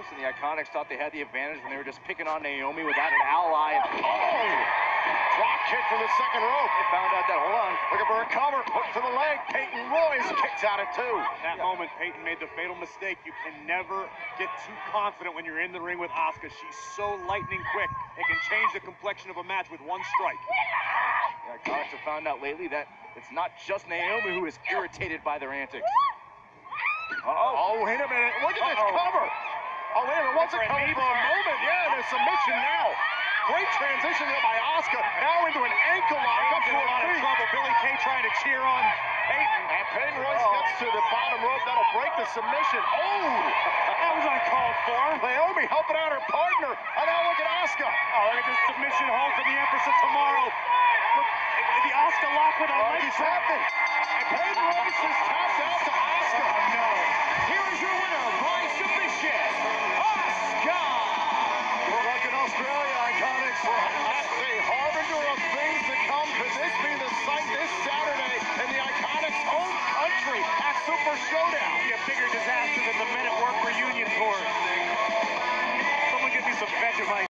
Listen, the Iconics thought they had the advantage when they were just picking on Naomi without an ally. And Drop kick from the second rope. they found out that, hold on, Looking for a cover. Hook to the leg. Peyton Royce kicks out at 2. That moment, Peyton made the fatal mistake. You can never get too confident when you're in the ring with Asuka. She's so lightning quick. It can change the complexion of a match with one strike. the Iconics have found out lately that it's not just Naomi who is irritated by their antics. Oh, wait a minute. Look at this cover. Oh, wait a minute. What's it coming for a moment? Yeah, and a submission now. Great transition there by Asuka. Now into an ankle lock up to In a lot her of feet. trouble. Billie Kay trying to cheer on Peyton. And Peyton Royce gets to the bottom rope. That'll break the submission. Oh! That was uncalled for. Naomi helping out her partner. And now look at Asuka. Oh, look at this submission hold from the Empress of Tomorrow. Look, the Asuka lock with a Oh, leg he's trap. tapping. And Peyton Royce is tapped out to Asuka. Oh, no. Here is your winner by submission, Asuka. Well, like in Australia, Iconics that's a harbinger of things to come. Could this be the sight this Saturday in the Iconics' home country at Super Showdown? Be a bigger disaster than the Men at Work reunion tour. Someone give me some Vegemite.